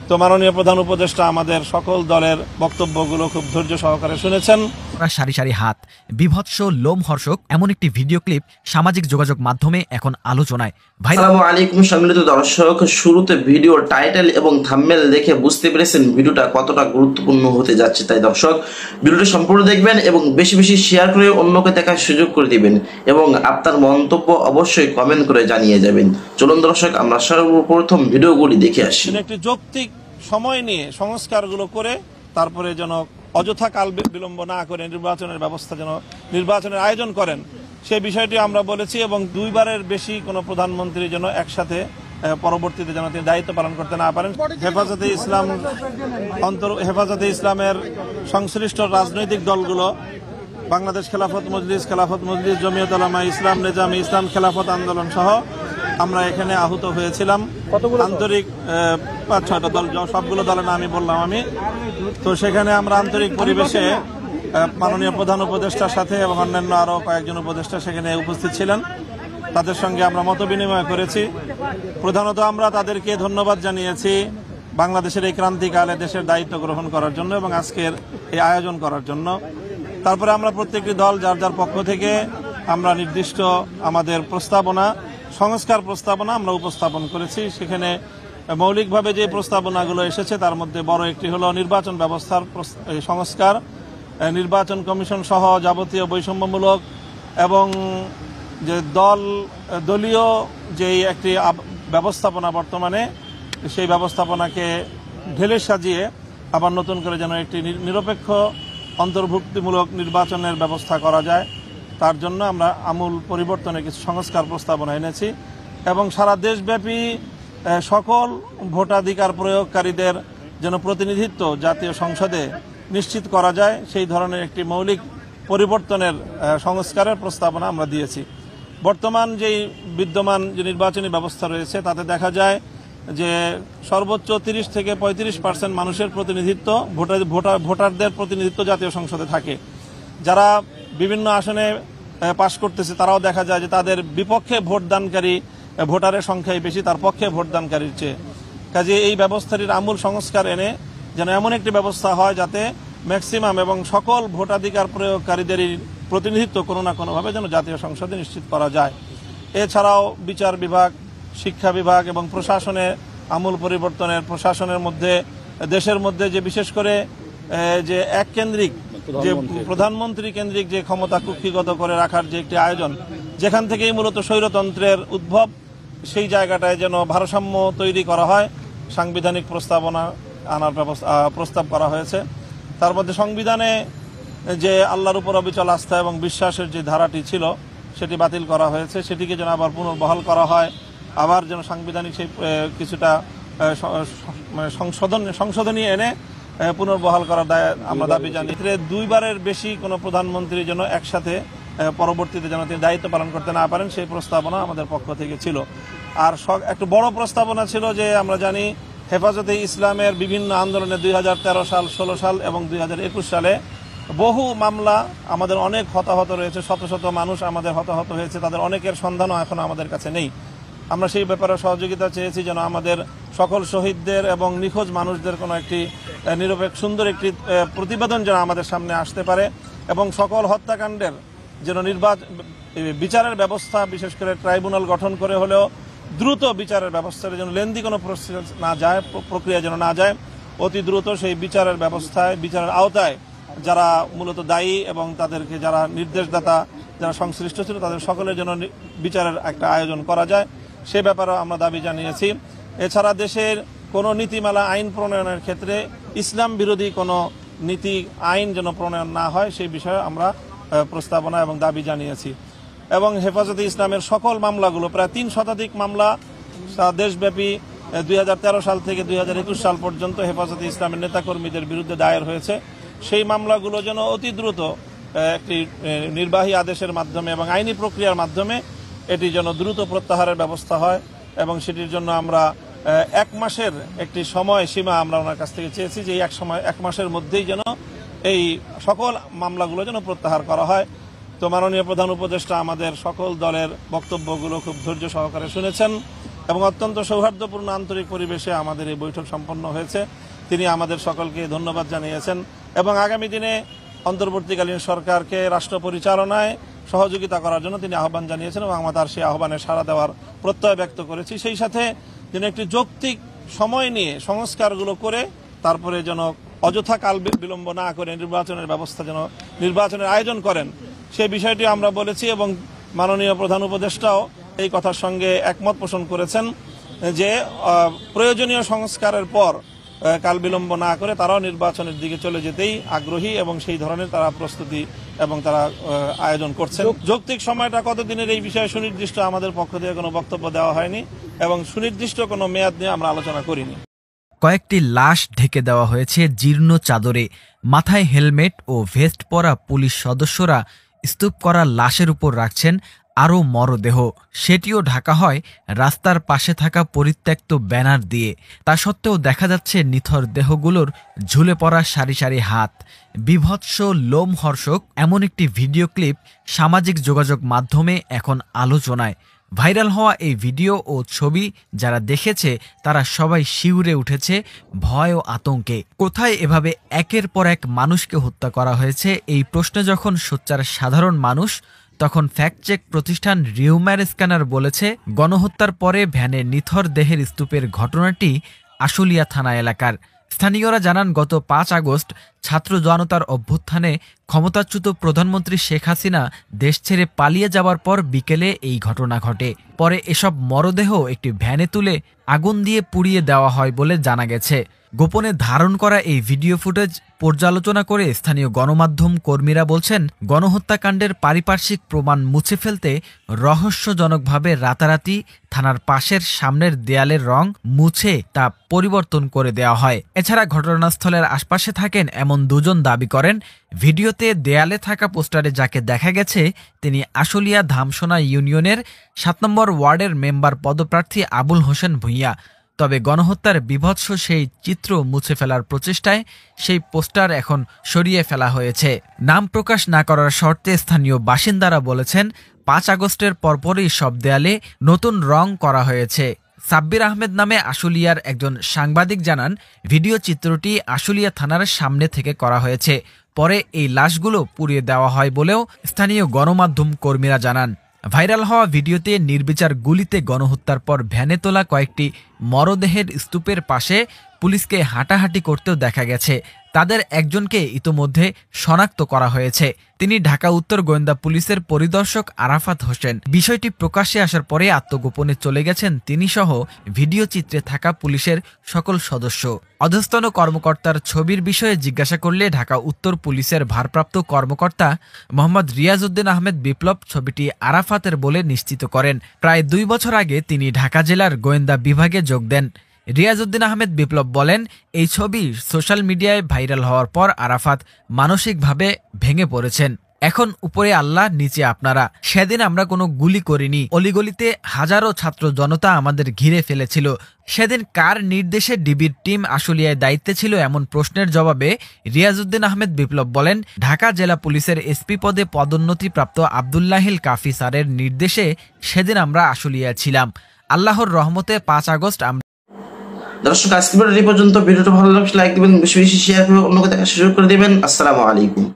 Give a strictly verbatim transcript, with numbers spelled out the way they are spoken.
তো মাননীয় প্রধান উপদেষ্টা আমাদের সকল দলের বক্তব্যগুলো খুব ধৈর্য সহকারে শুনেছেন। সারি সারি হাত, বিভৎস লোমহর্ষক এমন একটি ভিডিও ক্লিপ সামাজিক যোগাযোগ মাধ্যমে এখন আলোচনায়। আসসালামু আলাইকুম সম্মানিত দর্শক, শুরুতে ভিডিও টাইটেল এবং থাম্বনেল দেখে বুঝতে পেরেছেন ভিডিওটা কতটা গুরুত্বপূর্ণ হতে যাচ্ছে। তাই দর্শক ভিডিওটি সম্পূর্ণ দেখবেন এবং বেশি বেশি শেয়ার করে অন্যকে দেখার সুযোগ করে দিবেন এবং আপনার মন্তব্য অবশ্যই কমেন্ট করে জানিয়ে যাবেন। চলুন দর্শক আমরা সর্বপ্রথম ভিডিওগুলি দেখে আসি। একটি যৌক্তিক সময় নিয়ে সংস্কারগুলো করে তারপরে যেন অযথা কাল বিলম্ব না করে নির্বাচনের ব্যবস্থা যেন নির্বাচনের আয়োজন করেন, সেই বিষয়টি আমরা বলেছি। এবং দুইবারের বেশি কোনো প্রধানমন্ত্রী যেন একসাথে পরবর্তীতে যেন তিনি দায়িত্ব পালন করতে না পারেন। হেফাজতে ইসলাম অন্তর হেফাজতে ইসলামের সংশ্লিষ্ট রাজনৈতিক দলগুলো বাংলাদেশ খেলাফত মজলিস, খেলাফত মজলিস, জমিয়ত উলামা ইসলাম, নেজামে ইসলাম, খেলাফত আন্দোলন সহ আমরা এখানে আহত হয়েছিলাম। আন্তরিক পাঁচ ছয়টা দল, সবগুলো দলের নাম আমি বললাম আমি। তো সেখানে আমরা আন্তরিক পরিবেশে মাননীয় প্রধান উপদেষ্টার সাথে এবং অন্যান্য আরও কয়েকজন উপদেষ্টা সেখানে উপস্থিত ছিলেন। তাদের সঙ্গে আমরা মত বিনিময় করেছি। প্রধানত আমরা তাদেরকে ধন্যবাদ জানিয়েছি বাংলাদেশের এই ক্রান্তিকালে দেশের দায়িত্ব গ্রহণ করার জন্য এবং আজকের এই আয়োজন করার জন্য। তারপরে আমরা প্রত্যেকটি দল যার যার পক্ষ থেকে আমরা নির্দিষ্ট আমাদের প্রস্তাবনা, সংস্কার প্রস্তাবনা আমরা উপস্থাপন করেছি। সেখানে মৌলিকভাবে যে প্রস্তাবনাগুলো এসেছে তার মধ্যে বড় একটি হলো নির্বাচন ব্যবস্থার সংস্কার, নির্বাচন কমিশন সহ যাবতীয় বৈষম্যমূলক এবং যে দল দলীয় যেই একটি ব্যবস্থাপনা বর্তমানে, সেই ব্যবস্থাপনাকে ঢেলে সাজিয়ে আবার নতুন করে যেন একটি নিরপেক্ষ অন্তর্ভুক্তিমূলক নির্বাচনের ব্যবস্থা করা যায়, তার জন্য আমরা আমূল পরিবর্তনের কিছু সংস্কার প্রস্তাবনা এনেছি। এবং সারা দেশব্যাপী সকল ভোটাধিকার প্রয়োগকারীদের যেন প্রতিনিধিত্ব জাতীয় সংসদে নিশ্চিত করা যায়, সেই ধরনের একটি মৌলিক পরিবর্তনের সংস্কারের প্রস্তাবনা আমরা দিয়েছি। বর্তমান যেই বিদ্যমান যে নির্বাচনী ব্যবস্থা রয়েছে তাতে দেখা যায় যে সর্বোচ্চ তিরিশ থেকে পঁয়ত্রিশ পার্সেন্ট মানুষের প্রতিনিধিত্ব, ভোটার ভোটার ভোটারদের প্রতিনিধিত্ব জাতীয় সংসদে থাকে। যারা বিভিন্ন আসনে পাশ করতেছে তারাও দেখা যায় যে তাদের বিপক্ষে ভোটদানকারী ভোটারের সংখ্যাই বেশি তার পক্ষে ভোটদানকারীর চেয়ে। কাজে এই ব্যবস্থাটির আমূল সংস্কার এনে যেন এমন একটি ব্যবস্থা হয় যাতে ম্যাক্সিমাম এবং সকল ভোটাধিকার প্রয়োগকারীদেরই প্রতিনিধিত্ব কোনো না কোনোভাবে যেন জাতীয় সংসদে নিশ্চিত করা যায়। এছাড়াও বিচার বিভাগ, শিক্ষা বিভাগ এবং প্রশাসনে আমূল পরিবর্তনের, প্রশাসনের মধ্যে দেশের মধ্যে যে বিশেষ করে যে এক কেন্দ্রিক যে প্রধানমন্ত্রী কেন্দ্রিক যে ক্ষমতা কুক্ষিগত করে রাখার যে একটি আয়োজন, যেখান থেকেই মূলত স্বৈরতন্ত্রের উদ্ভব, সেই জায়গাটায় যেন ভারসাম্য তৈরি করা হয়, সাংবিধানিক প্রস্তাবনা আনার ব্যবস্থা প্রস্তাব করা হয়েছে। তার মধ্যে সংবিধানে যে আল্লাহর উপর অবিচল আস্থা এবং বিশ্বাসের যে ধারাটি ছিল সেটি বাতিল করা হয়েছে, সেটিকে যেন আবার পুনর্বহাল করা হয়, আবার যেন সাংবিধানিক সেই কিছুটা সংশোধন সংশোধনী এনে পুনর্বহাল করার দায় আমরা দাবি জানি। দুইবারের বেশি কোনো প্রধানমন্ত্রী যেন একসাথে পরবর্তীতে যেন তিনি দায়িত্ব পালন করতে না পারেন, সেই প্রস্তাবনা আমাদের পক্ষ থেকে ছিল। আর একটু বড় প্রস্তাবনা ছিল যে আমরা জানি হেফাজতে ইসলামের বিভিন্ন আন্দোলনে দুই হাজার তেরো সাল, ষোলো সাল এবং দুই হাজার একুশ সালে বহু মামলা, আমাদের অনেক হতাহত রয়েছে, শত শত মানুষ আমাদের হতাহত হয়েছে, তাদের অনেকের সন্ধানও এখন আমাদের কাছে নেই। আমরা সেই ব্যাপারে সহযোগিতা চেয়েছি যেন আমাদের সকল শহীদদের এবং নিখোঁজ মানুষদের কোনো একটি নিরপেক্ষ সুন্দর একটি প্রতিবেদন যেন আমাদের সামনে আসতে পারে এবং সকল হত্যাকাণ্ডের যেন নির্বাচন বিচারের ব্যবস্থা, বিশেষ করে ট্রাইব্যুনাল গঠন করে হলেও দ্রুত বিচারের ব্যবস্থার যেন লেন্দি কোনো প্রসেস না যায়, প্রক্রিয়া যেন না যায়, অতি দ্রুত সেই বিচারের ব্যবস্থায়, বিচারের আওতায় যারা মূলত দায়ী এবং তাদেরকে যারা নির্দেশদাতা যারা সংশ্লিষ্ট ছিল তাদের সকলের জন্য বিচারের একটা আয়োজন করা যায়, সে ব্যাপারেও আমরা দাবি জানিয়েছি। এছাড়া দেশের কোনো নীতিমালা আইন প্রণয়নের ক্ষেত্রে ইসলাম বিরোধী কোনো নীতি আইন যেন প্রণয়ন না হয়, সেই বিষয়ে আমরা প্রস্তাবনা এবং দাবি জানিয়েছি। এবং হেফাজতে ইসলামের সকল মামলাগুলো, প্রায় তিন শতাধিক মামলা দেশব্যাপী দুই হাজার তেরো সাল থেকে দুই হাজার একুশ সাল পর্যন্ত হেফাজতে ইসলামের নেতাকর্মীদের বিরুদ্ধে দায়ের হয়েছে, সেই মামলাগুলো যেন অতি দ্রুত একটি নির্বাহী আদেশের মাধ্যমে এবং আইনি প্রক্রিয়ার মাধ্যমে এটি যেন দ্রুত প্রত্যাহারের ব্যবস্থা হয় এবং সেটির জন্য আমরা এক মাসের একটি সময় সীমা আমরা ওনার কাছ থেকে চেয়েছি যে এক সময় এক মাসের মধ্যেই যেন এই সকল মামলাগুলো যেন প্রত্যাহার করা হয়। তো মাননীয় প্রধান উপদেষ্টা আমাদের সকল দলের বক্তব্যগুলো খুব ধৈর্য সহকারে শুনেছেন এবং অত্যন্ত সৌহার্দ্যপূর্ণ আন্তরিক পরিবেশে আমাদের এই বৈঠক সম্পন্ন হয়েছে। তিনি আমাদের সকলকে ধন্যবাদ জানিয়েছেন এবং আগামী দিনে অন্তর্বর্তীকালীন সরকারকে রাষ্ট্র পরিচালনায় সহযোগিতা করার জন্য তিনি আহ্বান জানিয়েছেন এবং আমরা তার সেই আহ্বানে সাড়া দেওয়ার প্রত্যয় ব্যক্ত করেছি। সেই সাথে তিনি একটি যৌক্তিক সময় নিয়ে সংস্কারগুলো করে তারপরে যেন অযথা কাল বিলম্ব না করে নির্বাচনের ব্যবস্থা যেন নির্বাচনের আয়োজন করেন সেই বিষয়টি আমরা বলেছি এবং মাননীয় প্রধান উপদেষ্টাও এই কথার সঙ্গে একমত পোষণ করেছেন যে প্রয়োজনীয় সংস্কারের পর কাল বিলম্ব না করে তারাও নির্বাচনের দিকে চলে যেতেই আগ্রহী এবং সেই ধরনের তারা প্রস্তুতি এবং তারা আয়োজন করছেন। যৌক্তিক সময়টা কতদিনের এই বিষয়ে সুনির্দিষ্ট আমাদের পক্ষ থেকে কোনো বক্তব্য দেওয়া হয়নি এবং সুনির্দিষ্ট কোনো মেয়াদ নিয়ে আমরা আলোচনা করিনি। কয়েকটি লাশ ঢেকে দেওয়া হয়েছে জীর্ণ চাদরে। মাথায় হেলমেট ও ভেস্ট পরা পুলিশ সদস্যরা স্তূপ করা লাশের উপর রাখছেন আরও মরদেহ। সেটিও ঢাকা হয় রাস্তার পাশে থাকা পরিত্যক্ত ব্যানার দিয়ে। তা সত্ত্বেও দেখা যাচ্ছে নিথর দেহগুলোর ঝুলে পড়া সারি সারি হাত। বীভৎস লোমহর্ষক এমন একটি ভিডিও ক্লিপ সামাজিক যোগাযোগ মাধ্যমে এখন আলোচনায়। ভাইরাল হওয়া এই ভিডিও ও ছবি যারা দেখেছে তারা সবাই শিউরে উঠেছে ভয় ও আতঙ্কে। কোথায় এভাবে একের পর এক মানুষকে হত্যা করা হয়েছে এই প্রশ্নে যখন সোচ্চার সাধারণ মানুষ, তখন ফ্যাক্ট চেক প্রতিষ্ঠান রিউমার স্ক্যানার বলেছে গণহত্যার পরে ভ্যানে নিথর দেহের স্তূপের ঘটনাটি আশুলিয়া থানা এলাকার। স্থানীয়রা জানান গত পাঁচ আগস্ট ছাত্র জনতার অভ্যুত্থানে ক্ষমতাচ্যুত প্রধানমন্ত্রী শেখ হাসিনা দেশ ছেড়ে পালিয়ে যাওয়ার পর বিকেলে এই ঘটনা ঘটে। পরে এসব মরদেহ একটি ভ্যানে তুলে আগুন দিয়ে পুড়িয়ে দেওয়া হয় বলে জানা গেছে। গোপনে ধারণ করা এই ভিডিও ফুটেজ পর্যালোচনা করে স্থানীয় গণমাধ্যম কর্মীরা বলছেন গণহত্যাকাণ্ডের পারিপার্শ্বিক প্রমাণ মুছে ফেলতে রহস্যজনকভাবে রাতারাতি থানার পাশের সামনের দেয়ালের রং মুছে তা পরিবর্তন করে দেওয়া হয়। এছাড়া ঘটনাস্থলের আশপাশে থাকেন এমন দুজন দাবি করেন ভিডিওতে দেয়ালে থাকা পোস্টারে যাকে দেখা গেছে তিনি আশুলিয়া ধামসোনা ইউনিয়নের সাত নম্বর ওয়ার্ডের মেম্বার পদপ্রার্থী আবুল হোসেন ভূঁইয়া। তবে গণহত্যার বীভৎস সেই চিত্র মুছে ফেলার প্রচেষ্টায় সেই পোস্টার এখন সরিয়ে ফেলা হয়েছে। নাম প্রকাশ না করার শর্তে স্থানীয় বাসিন্দারা বলেছেন পাঁচ আগস্টের পরপরই সব দেয়ালে নতুন রং করা হয়েছে। সাব্বির আহমেদ নামে আশুলিয়ার একজন সাংবাদিক জানান ভিডিও চিত্রটি আশুলিয়া থানার সামনে থেকে করা হয়েছে। পরে এই লাশগুলো পুড়িয়ে দেওয়া হয় বলেও স্থানীয় গণমাধ্যম কর্মীরা জানান। ভাইরাল হওয়া ভিডিওতে নির্বিচার গুলিতে গণহত্যার পর ভ্যানে তোলা কয়েকটি মরদেহের স্তূপের পাশে পুলিশকে হাঁটাহাঁটি করতেও দেখা গেছে। তাদের একজনকে ইতোমধ্যে শনাক্ত করা হয়েছে। তিনি ঢাকা উত্তর গোয়েন্দা পুলিশের পরিদর্শক আরাফাত হোসেন। বিষয়টি প্রকাশ্যে আসার পরে আত্মগোপনে চলে গেছেন তিনি সহ ভিডিও চিত্রে থাকা পুলিশের সকল সদস্য। অধস্তন কর্মকর্তার ছবির বিষয়ে জিজ্ঞাসা করলে ঢাকা উত্তর পুলিশের ভারপ্রাপ্ত কর্মকর্তা মোহাম্মদ রিয়াজউদ্দিন আহমেদ বিপ্লব ছবিটি আরাফাতের বলে নিশ্চিত করেন। প্রায় দুই বছর আগে তিনি ঢাকা জেলার গোয়েন্দা বিভাগে যোগ দেন। রিয়াজউদ্দিন আহমেদ বিপ্লব বলেন এই ছবি সোশ্যাল মিডিয়ায় ভাইরাল হওয়ার পর আরাফাত মানসিকভাবে ভেঙে পড়েছেন। এখন উপরে আল্লাহ, নিচে আপনারা। সেদিন আমরা কোনো গুলি করিনি। অলিগলিতে হাজারো ছাত্র জনতা আমাদের ঘিরে ফেলেছিল। সেদিন কার নির্দেশে ডিবির টিম আশুলিয়ায় দায়িত্বে ছিল এমন প্রশ্নের জবাবে রিয়াজউদ্দিন আহমেদ বিপ্লব বলেন ঢাকা জেলা পুলিশের এসপি পদে পদোন্নতিপ্রাপ্ত আবদুল্লাহিল কাফি স্যারের নির্দেশে সেদিন আমরা আশুলিয়ায় ছিলাম। আল্লাহর রহমতে পাঁচ আগস্ট আমরা। দর্শক আজকে ভিডিওটি পর্যন্ত। ভিডিওটা ভালো লাগলে লাইক দিবেন, বেশি বেশি শেয়ার করে অন্যকে দেখার সুযোগ করে দিবেন। আসসালামু আলাইকুম।